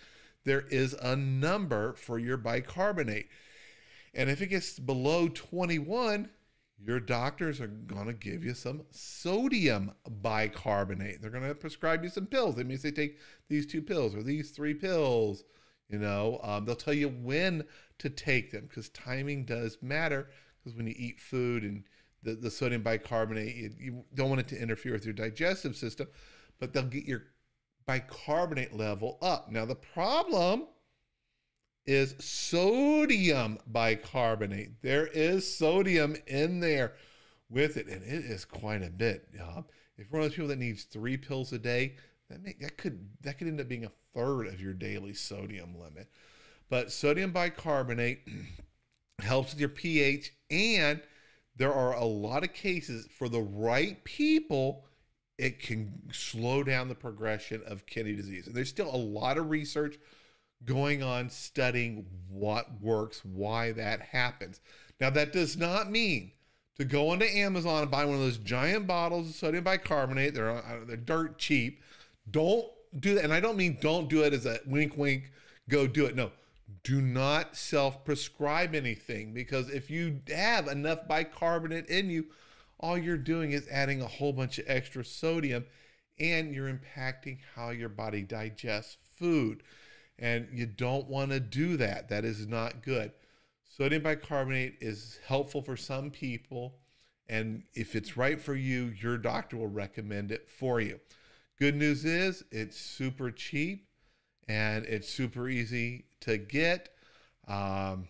there is a number for your bicarbonate. And if it gets below 21, your doctors are going to give you some sodium bicarbonate. They're going to prescribe you some pills. They may say take these 2 pills or these 3 pills. They'll tell you when to take them, because timing does matter, because when you eat food and the sodium bicarbonate, you don't want it to interfere with your digestive system, but they'll get your bicarbonate level up. Now, the problem is sodium bicarbonate. There is sodium in there with it, and it is quite a bit. If you're one of those people that needs 3 pills a day, that could end up being a third of your daily sodium limit. But sodium bicarbonate helps with your pH, and there are a lot of cases for the right people, it can slow down the progression of kidney disease. And there's still a lot of research going on studying what works, why that happens. Now, that does not mean to go onto Amazon and buy one of those giant bottles of sodium bicarbonate. They're dirt cheap. Don't do that. And I don't mean don't do it as a wink, wink, go do it. No, do not self-prescribe anything, because if you have enough bicarbonate in you, all you're doing is adding a whole bunch of extra sodium, and you're impacting how your body digests food. And you don't want to do that. That is not good. Sodium bicarbonate is helpful for some people, and if it's right for you, your doctor will recommend it for you. Good news is it's super cheap and it's super easy to get. But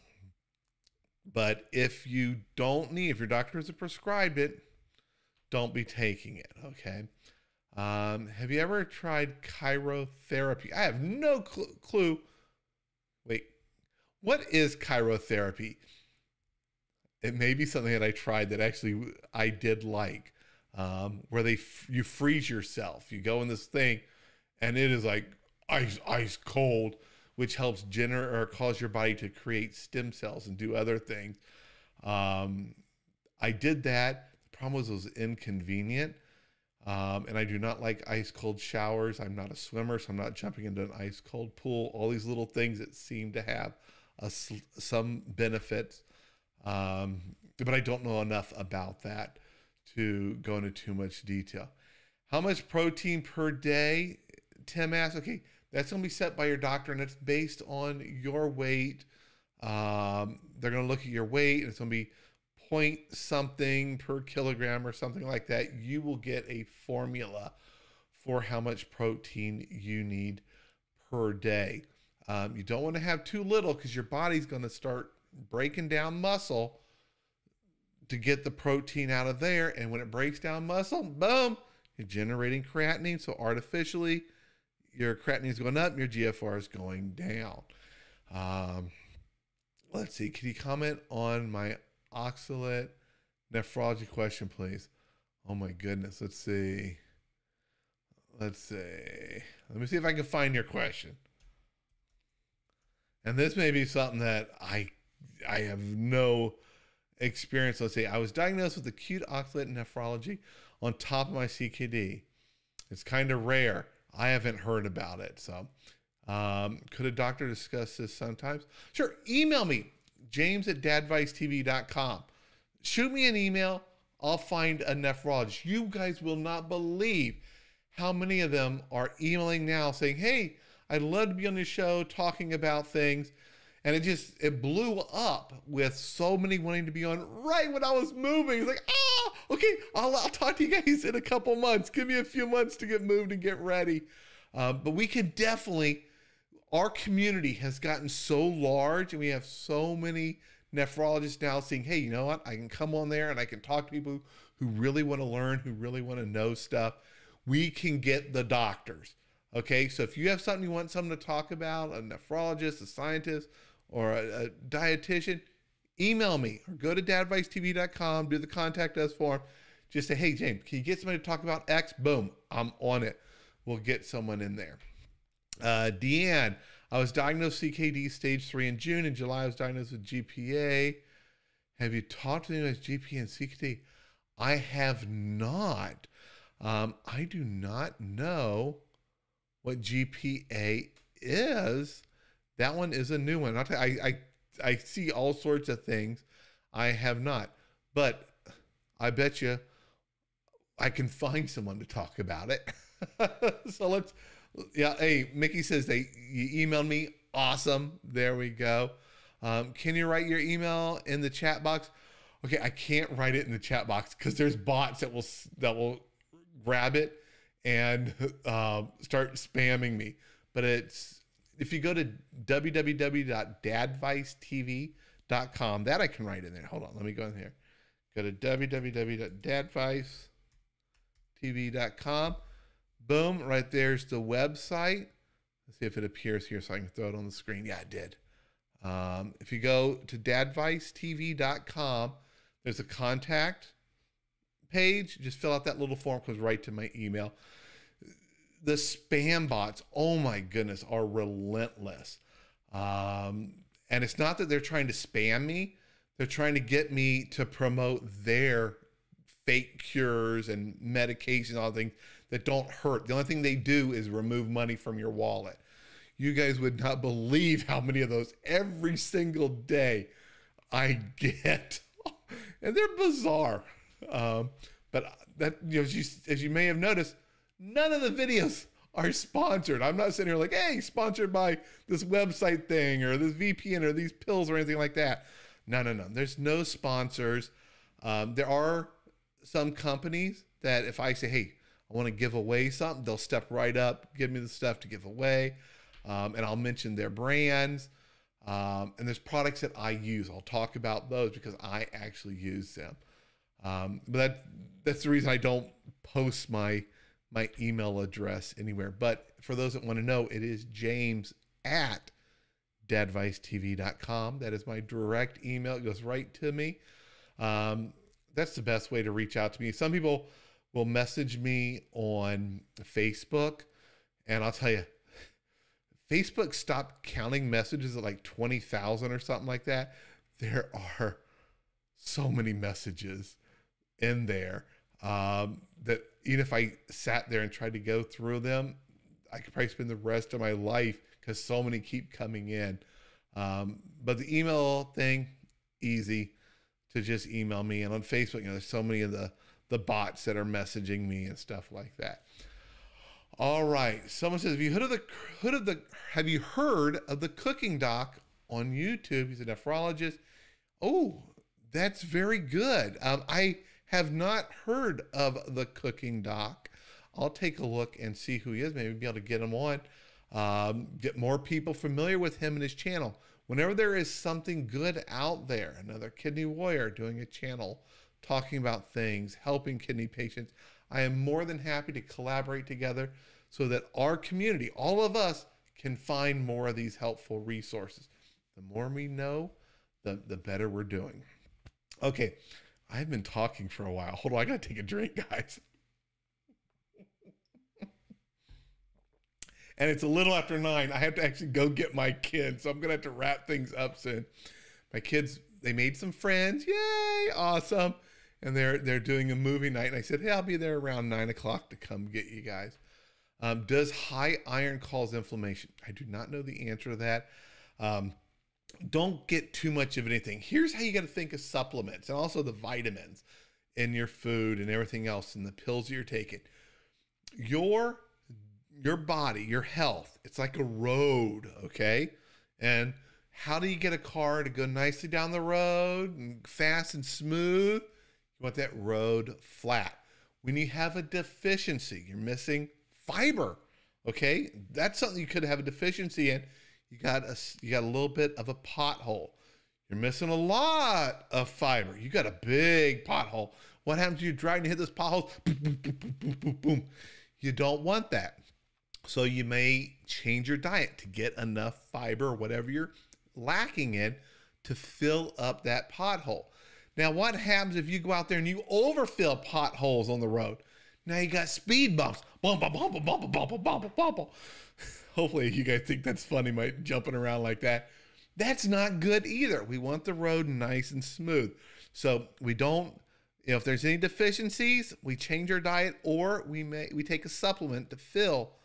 if you don't need, if your doctor hasn't prescribed it, don't be taking it, okay? Have you ever tried chirotherapy? I have no clue. Wait, what is chirotherapy? It may be something that I tried that actually I did like, where you freeze yourself. You go in this thing, and it is like ice cold, which helps cause your body to create stem cells and do other things. I did that. The problem was it was inconvenient. And I do not like ice cold showers. I'm not a swimmer, so I'm not jumping into an ice cold pool. All these little things that seem to have some benefits. But I don't know enough about that to go into too much detail. How much protein per day? Tim asked. Okay, that's going to be set by your doctor, and it's based on your weight. They're going to look at your weight, and it's going to be point something per kilogram or something like that. You will get a formula for how much protein you need per day. You don't want to have too little, because your body's going to start breaking down muscle to get the protein out of there. And when it breaks down muscle, boom, you're generating creatinine. So artificially, your creatinine is going up and your GFR is going down. Let's see. Can you comment on my oxalate nephrology question, please? Oh my goodness. Let's see. Let me see if I can find your question. And this may be something that I have no experience. Let's see. I was diagnosed with acute oxalate nephrology on top of my CKD. It's kind of rare. I haven't heard about it. So could a doctor discuss this sometimes? Sure. Email me, james@dadvicetv.com. Shoot me an email. I'll find a nephrologist. You guys will not believe how many of them are emailing now saying, hey, I'd love to be on your show talking about things. And it blew up with so many wanting to be on right when I was moving. It's like, okay, I'll talk to you guys in a couple months. Give me a few months to get moved and get ready. But we can definitely, our community has gotten so large, and we have so many nephrologists now saying, hey, you know what? I can come on there and I can talk to people who really want to learn, who really want to know stuff. We can get the doctors. Okay, so if you have something you want someone to talk about, a nephrologist, a scientist, or a dietitian, email me or go to dadvicetv.com, do the contact us form. Just say, hey, James, can you get somebody to talk about X? Boom, I'm on it. We'll get someone in there. Deanne, I was diagnosed CKD stage 3 in June. In July, I was diagnosed with GPA. Have you talked to anyone as GPA and CKD? I have not. I do not know what GPA is. That one is a new one. I'll tell you, I see all sorts of things. I have not, but I bet you I can find someone to talk about it. So let's, yeah. Hey, Mickey says you emailed me. Awesome. There we go. Can you write your email in the chat box? Okay, I can't write it in the chat box because there's bots that will grab it and start spamming me. But if you go to www.dadvicetv.com, that I can write in there. Hold on, let me go in here. Go to www.dadvicetv.com. Boom, right there's the website. Let's see if it appears here so I can throw it on the screen. Yeah, it did. If you go to dadvicetv.com, there's a contact page. Just fill out that little form, goes right to my email. The spam bots, oh my goodness, are relentless. And it's not that they're trying to spam me. They're trying to get me to promote their fake cures and medications, all things that don't hurt. The only thing they do is remove money from your wallet. You guys would not believe how many of those every single day I get. And they're bizarre. But that, as you may have noticed, none of the videos are sponsored. I'm not sitting here like, hey, sponsored by this website thing or this VPN or these pills or anything like that. No. There's no sponsors. There are some companies that if I say, hey, I want to give away something, they'll step right up, give me the stuff to give away. And I'll mention their brands. And there's products that I use. I'll talk about those because I actually use them. But that's the reason I don't post my email address anywhere. But for those that want to know, it is james@dadvicetv.com. That is my direct email. It goes right to me. That's the best way to reach out to me. Some people will message me on Facebook, and I'll tell you, Facebook stopped counting messages at like 20,000 or something like that. There are so many messages in there that even if I sat there and tried to go through them, I could probably spend the rest of my life because so many keep coming in. But the email thing, easy to just email me. And on Facebook, there's so many of the bots that are messaging me and stuff like that. All right. Someone says, have you heard of the cooking doc on YouTube? He's a nephrologist. Oh, that's very good. I have not heard of the cooking doc. I'll take a look and see who he is. Maybe be able to get him on, get more people familiar with him and his channel. Whenever there is something good out there, another kidney warrior doing a channel, talking about things, helping kidney patients, I am more than happy to collaborate together so that our community, all of us, can find more of these helpful resources. The more we know, the better we're doing. Okay, I've been talking for a while. Hold on, I gotta take a drink, guys. And it's a little after 9. I have to actually go get my kids, so I'm gonna have to wrap things up soon. My kids, they made some friends. Yay, awesome. And they're doing a movie night. And I said, hey, I'll be there around 9 o'clock to come get you guys. Does high iron cause inflammation? I do not know the answer to that. Don't get too much of anything. Here's how you got to think of supplements and also the vitamins in your food and everything else and the pills that you're taking. Your body, your health, it's like a road, okay? And how do you get a car to go nicely down the road and fast and smooth? You want that road flat. When you have a deficiency, you're missing fiber, okay? That's something you could have a deficiency in. You got a little bit of a pothole. You're missing a lot of fiber. You got a big pothole. What happens when you're driving to hit this pothole? Boom, boom, boom, boom, boom, boom, boom. You don't want that. So you may change your diet to get enough fiber or whatever you're lacking in to fill up that pothole. Now, what happens if you go out there and you overfill potholes on the road? Now you got speed bumps. Bump, bump, bump, bump, bump, bump, bump, bump, bump. Hopefully you guys think that's funny, my jumping around like that. That's not good either. We want the road nice and smooth. So we don't, if there's any deficiencies, we change our diet or we take a supplement to fill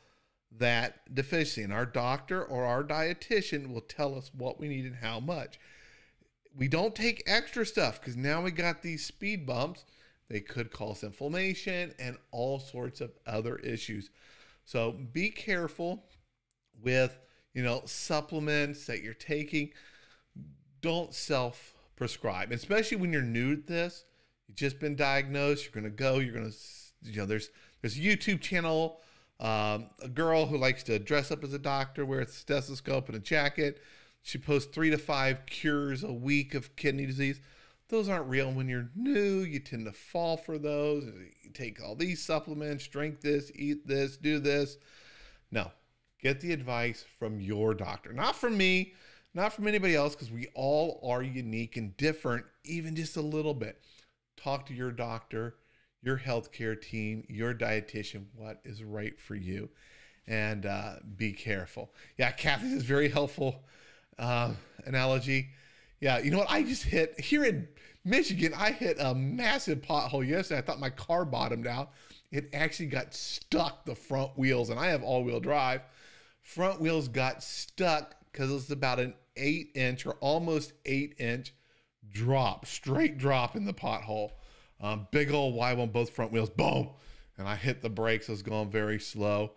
that deficiency. And our doctor or our dietitian will tell us what we need and how much. We don't take extra stuff because now we got these speed bumps. They could cause inflammation and all sorts of other issues. So be careful with, supplements that you're taking. Don't self-prescribe, especially when you're new to this. You've just been diagnosed. You're going to, there's a YouTube channel, a girl who likes to dress up as a doctor, wear a stethoscope and a jacket. She posts 3 to 5 cures a week of kidney disease. Those aren't real. When you're new, you tend to fall for those. You take all these supplements, drink this, eat this, do this. No, get the advice from your doctor, not from me, not from anybody else, because we all are unique and different, even just a little bit. Talk to your doctor, your healthcare team, your dietitian, what is right for you, and be careful. Yeah, Kathy, this is very helpful analogy. Yeah, you know what? I just hit, here in Michigan, I hit a massive pothole yesterday. I thought my car bottomed out. It actually got stuck, the front wheels, and I have all-wheel drive. Front wheels got stuck because it was about an 8-inch or almost 8-inch drop, straight drop in the pothole. Big old wide one, both front wheels, boom. And I hit the brakes. I was going very slow.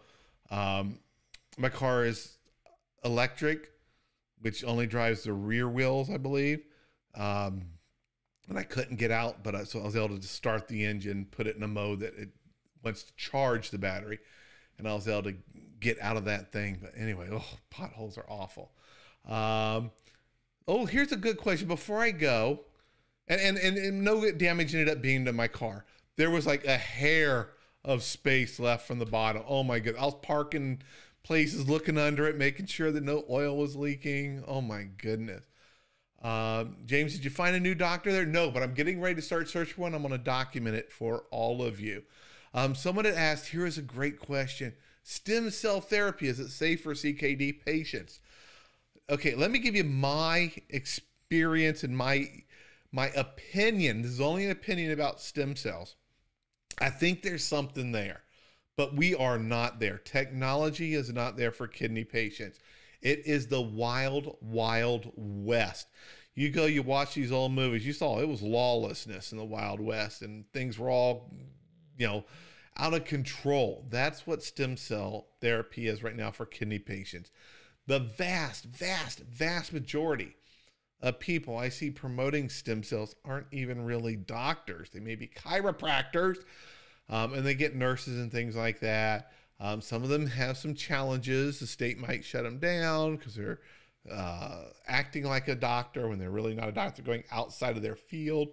My car is electric, which only drives the rear wheels, I believe. And I couldn't get out, but so I was able to just start the engine, put it in a mode that it wants to charge the battery. And I was able to get out of that thing. But anyway, potholes are awful. Here's a good question. Before I go, and no damage ended up being to my car. There was like a hair of space left from the bottom. Oh my goodness. I was parking places, looking under it, making sure that no oil was leaking. Oh my goodness. James, did you find a new doctor there? No, but I'm getting ready to start searching for one. I'm going to document it for all of you. Someone had asked, here is a great question. Stem cell therapy, is it safe for CKD patients? Okay, let me give you my experience and my opinion. This is only an opinion about stem cells. I think there's something there, but we are not there. Technology is not there for kidney patients. It is the wild, wild west. You go, you watch these old movies, you saw it was lawlessness in the Wild West, and things were all, out of control. That's what stem cell therapy is right now for kidney patients. The vast, vast, vast majority of people I see promoting stem cells aren't even really doctors. They may be chiropractors, and they get nurses and things like that. Some of them have some challenges. The state might shut them down because they're acting like a doctor when they're really not a doctor, going outside of their field.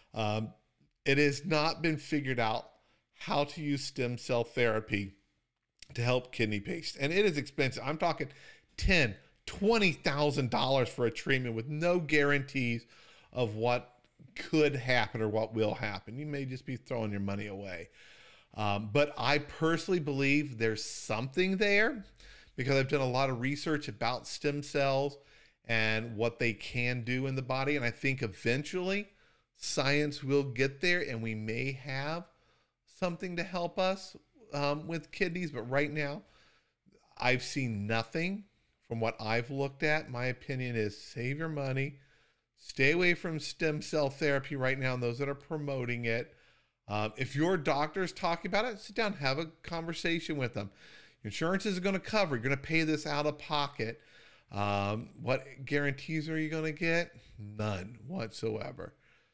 It has not been figured out how to use stem cell therapy to help kidney patients. And it is expensive. I'm talking $10,000, $20,000 for a treatment with no guarantees of what could happen or what will happen. You may just be throwing your money away. But I personally believe there's something there because I've done a lot of research about stem cells and what they can do in the body. And I think eventually science will get there and we may have something to help us with kidneys. But right now, I've seen nothing from what I've looked at. My opinion is save your money. Stay away from stem cell therapy right now and those that are promoting it. If your doctor is talking about it, sit down, have a conversation with them. Insurance is going to cover. You're going to pay this out of pocket. What guarantees are you going to get? None whatsoever.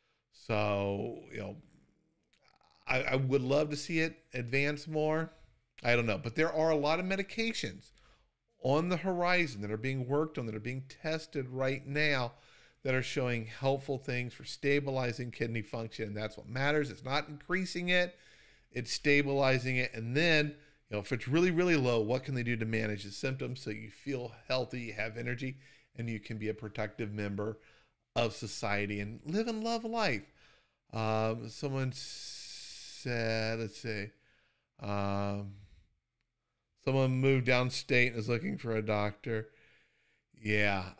So, I would love to see it advance more. I don't know. But there are a lot of medications on the horizon that are being worked on, that are being tested right now, that are showing helpful things for stabilizing kidney function. And that's what matters. It's not increasing it, it's stabilizing it. And then, if it's really, really low, what can they do to manage the symptoms so you feel healthy, you have energy, and you can be a productive member of society and live and love life? Someone said, let's see, someone moved downstate and is looking for a doctor.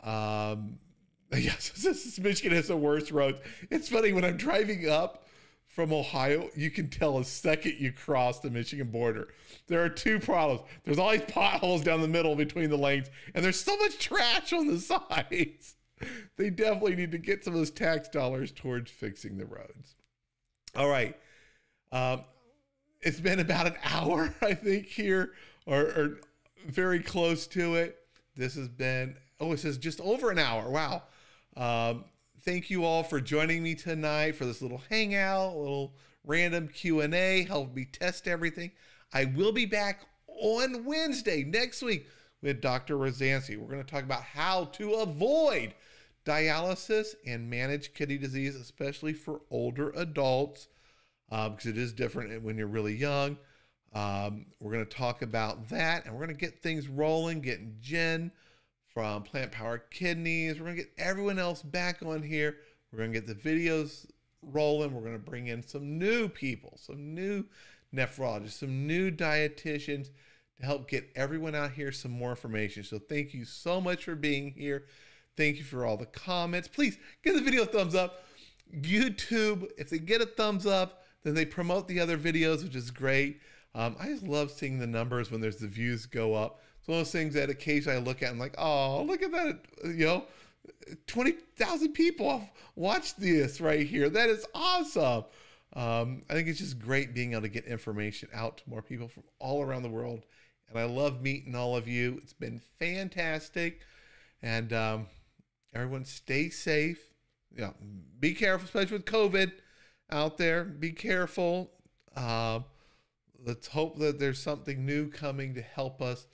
Yeah. Yes, Michigan has the worst roads. It's funny when I'm driving up from Ohio, you can tell the second you cross the Michigan border. There are two problems. There's all these potholes down the middle between the lanes, and there's so much trash on the sides. They definitely need to get some of those tax dollars towards fixing the roads. All right. It's been about an hour, I think, here, or very close to it. This has been, it says just over an hour. Wow. Thank you all for joining me tonight for this little hangout, a little random Q&A, help me test everything. I will be back on Wednesday next week with Dr. Rosansky. We're going to talk about how to avoid dialysis and manage kidney disease, especially for older adults, because it is different when you're really young. We're going to talk about that, and we're going to get things rolling, getting Jen from Plant Power Kidneys. We're going to get everyone else back on here. We're going to get the videos rolling. We're going to bring in some new people, some new nephrologists, some new dietitians to help get everyone out here some more information. So thank you so much for being here. Thank you for all the comments. Please give the video a thumbs up. YouTube, if they get a thumbs up, then they promote the other videos, which is great. I just love seeing the numbers when there's the views go up. It's one of those things that occasionally I look at and I'm like, oh, look at that, 20,000 people have watched this right here. That is awesome. I think it's just great being able to get information out to more people from all around the world. And I love meeting all of you. It's been fantastic. And everyone stay safe. Be careful, especially with COVID out there. Be careful. Let's hope that there's something new coming to help us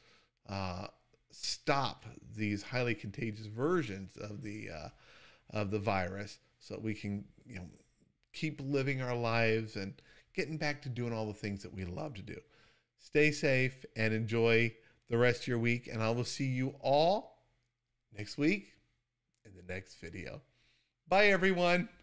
stop these highly contagious versions of the virus, so that we can keep living our lives and getting back to doing all the things that we love to do. Stay safe and enjoy the rest of your week, and I will see you all next week in the next video. Bye, everyone.